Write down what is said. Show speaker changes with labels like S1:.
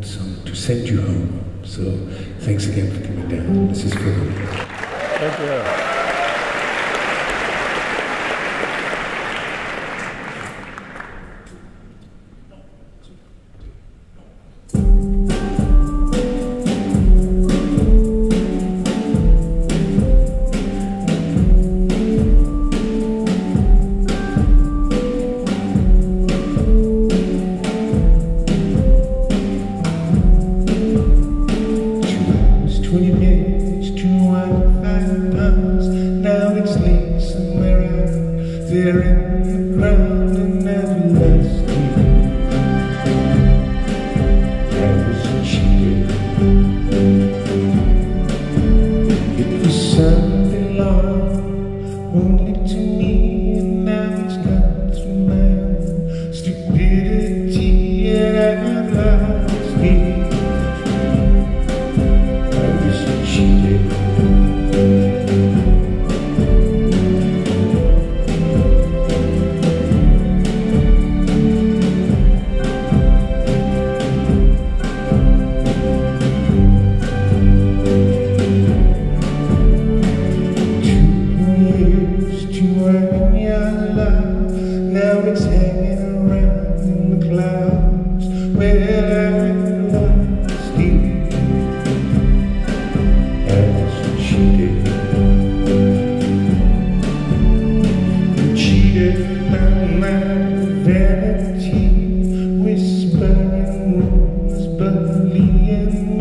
S1: important song to send you home. So thanks again for coming down. This is for you.
S2: Thank you.
S1: Now it's laid somewhere out there in the ground and everlasting. That was cheated. It was something long only to me, and now it's gone through my own stupidity and everlasting. I was cheated. Now it's hanging around in the clouds where everlasting. That's what she did. You cheated on my vanity, whispering rumors, bullying